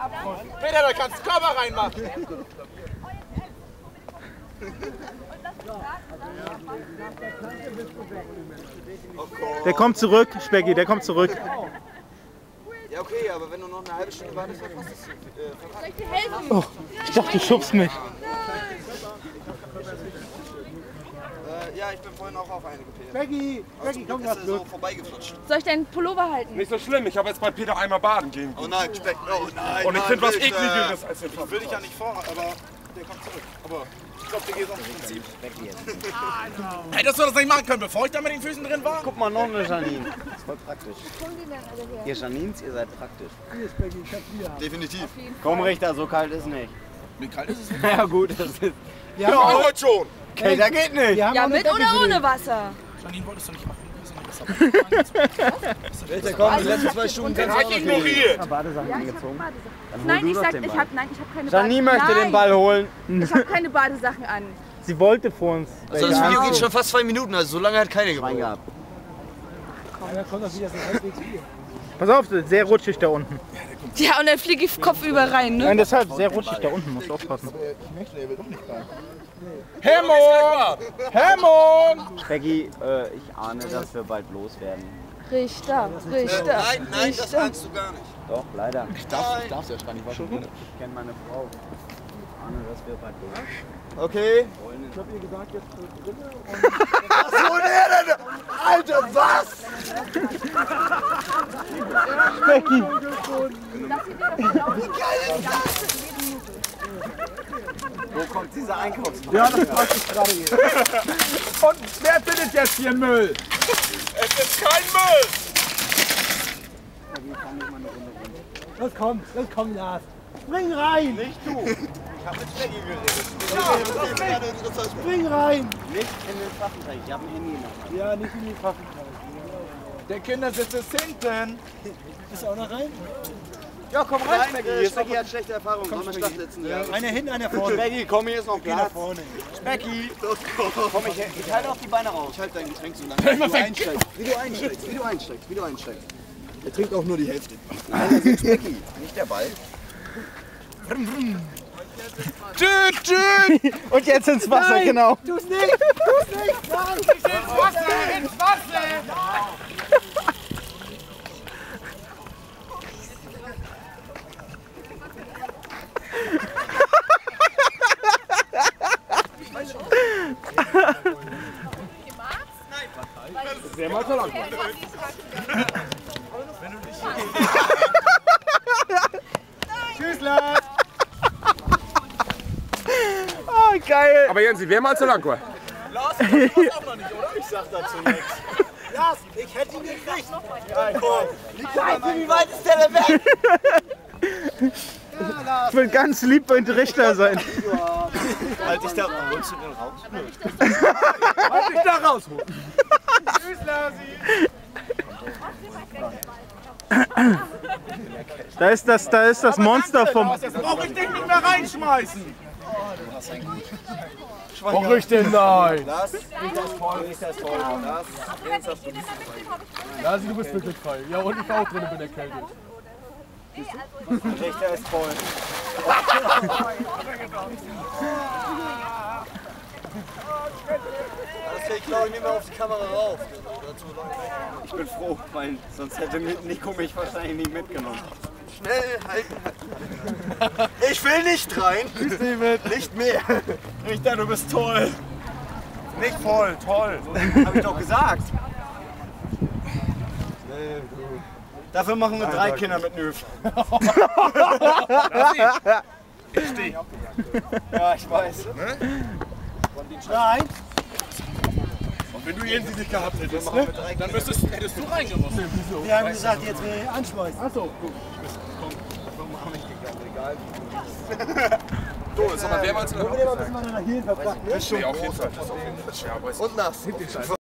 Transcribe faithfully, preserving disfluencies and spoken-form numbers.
Peter, da kannst du Körper reinmachen. Der kommt zurück, Specki, der kommt zurück. Ja, okay, aber wenn du noch eine halbe Stunde wartest, dann kostet es. Soll ich dir helfen? Oh, ich dachte, du schubst mich. Äh, ja, ich bin vorhin auch auf eine gepillt. Becky, Becky, komm grad so vorbeigeflutscht. Soll ich deinen Pullover halten? Nicht so schlimm, ich habe jetzt bei Peter einmal baden gehen. Oh nein, Speck, oh nein. Und ich Mann, finde was Bitte. ekligeres als den Ich will dich ja nicht vor, aber der kommt zurück. Aber ich glaube, der geht auch im Prinzip. Hättest du das nicht machen können, bevor ich da mit den Füßen drin war? Guck mal, noch eine Janine. Das ist voll praktisch. Ihr Janines, ihr seid praktisch. Hier ist Becky, ich hab hier. Definitiv. Komm, Richter, so kalt ist nicht. Wie kalt ist es? Ja gut, das ist... Ja, Ja, heute schon. Kälter geht nicht. Wir haben Ja, auch eine mit Decke oder für ohne dich. Wasser? Janine, wolltest du nicht machen? Richter, komm, die letzten zwei Stunden kannst du auch noch Ignoriert. Badesachen angezogen. Dann hol Nein, du ich doch sag, den ich Ball. hab, nein, ich hab keine Janine Bade- möchte Nein, den Ball holen. Ich hab keine Badesachen an. Sie wollte vor uns. Also das Video geht schon fast zwei Minuten, also so lange hat keine Schwein gebraucht. gehabt. Ja, kommt doch wieder so halbwegs hier. Pass auf, sehr rutschig da unten. Ja, und dann fliege ich kopfüber rein, ne? Nein, deshalb sehr rutschig da unten, musst du aufpassen. Hermon! Hermon! Becky, äh, ich ahne, dass wir bald loswerden. Richter, Richter, Nein, nein, das Richter. ahnst du gar nicht. Doch, leider. Ich darf, ich darf ja gar nicht. Ich kenne meine Frau. Ich ahne, dass wir bald loswerden. Okay. Ich hab ihr gesagt, jetzt drinnen und... Was soll der denn? Alter, was? Specki! Wo kommt dieser Einkaufswagen? Ja, das passt ich gerade hier. Und wer findet jetzt hier Müll? Es ist kein Müll! Das kommt, das kommt, Lars. Spring rein! Nicht du. Ich hab mit Specki geredet. Ja, Spring rein! Nicht in den Pfaffenteich, ich habe ein Handy noch. Ja, nicht in die Pfaffen. Der Kindersitz ist hinten. Bist du auch noch rein? Ja, komm rein, Specki. Äh, Specki hat schlechte Erfahrungen, komm, Start sitzen. Ja. Einer hinten, einer vorne. Specki, komm, hier ist noch Geh nach Platz. vorne. Specki, komm, ich, ich halte auf die Beine raus. Ich halte dein Getränk so lange, wie du einsteigst. Wie du einsteigst, wie du einsteigst, wie du einsteigst. Er trinkt auch nur die Hälfte. Nein, das ist Specki, nicht der Ball. Tschüss, tschüss! Und jetzt ins Wasser, Nein, genau. Tu's nicht! Tu's nicht! Nein! Ins Wasser, ins Wasser! Sehr mal so lang. Tschüss, Lars! Oh, geil! Aber Jensi, wer mal zu lang war? Lars, du warst auch noch nicht, oder? Ich sag dazu nichts. Lars, ich hätte ihn gekriegt! Scheiße, wie weit ist der denn weg? Ja, Lars! Ich will ganz lieb bei Richter sein. Halt dich da, holst du den raus? Halt dich da raus! Tschüss, Lasi! Da ist das, da ist das Monster vom... Jetzt brauch ich dich nicht mehr reinschmeißen! Brauch ich denn nein? Das ist voll, ist das voll. Das Lasi, du bist wirklich voll. Ja, und ich auch drin bin erkältet. Richter ist voll. Das krieg ich glaube ich nicht mehr auf die Kamera rauf. Ich bin froh, weil sonst hätte Nico mich wahrscheinlich nicht mitgenommen. Schnell halten. Ich will nicht rein. Nicht mehr. Richter, du bist toll. Nicht voll, toll. Hab ich doch gesagt. Dafür machen wir drei Kinder mit Nöf. Ja, ich weiß. Nein! Und wenn du Jensi nicht gehabt hättest, ne? Dann müsstest, hättest du reingemusst. Wir haben gesagt, jetzt will ich anschmeißen. Achso, gut. So, jetzt haben wir wer mal zu lang. Wir müssen mal nach hier verpacken. Nee, auf jeden Fall. Das ist auf jeden Fall. Ja, aber es- Und nass.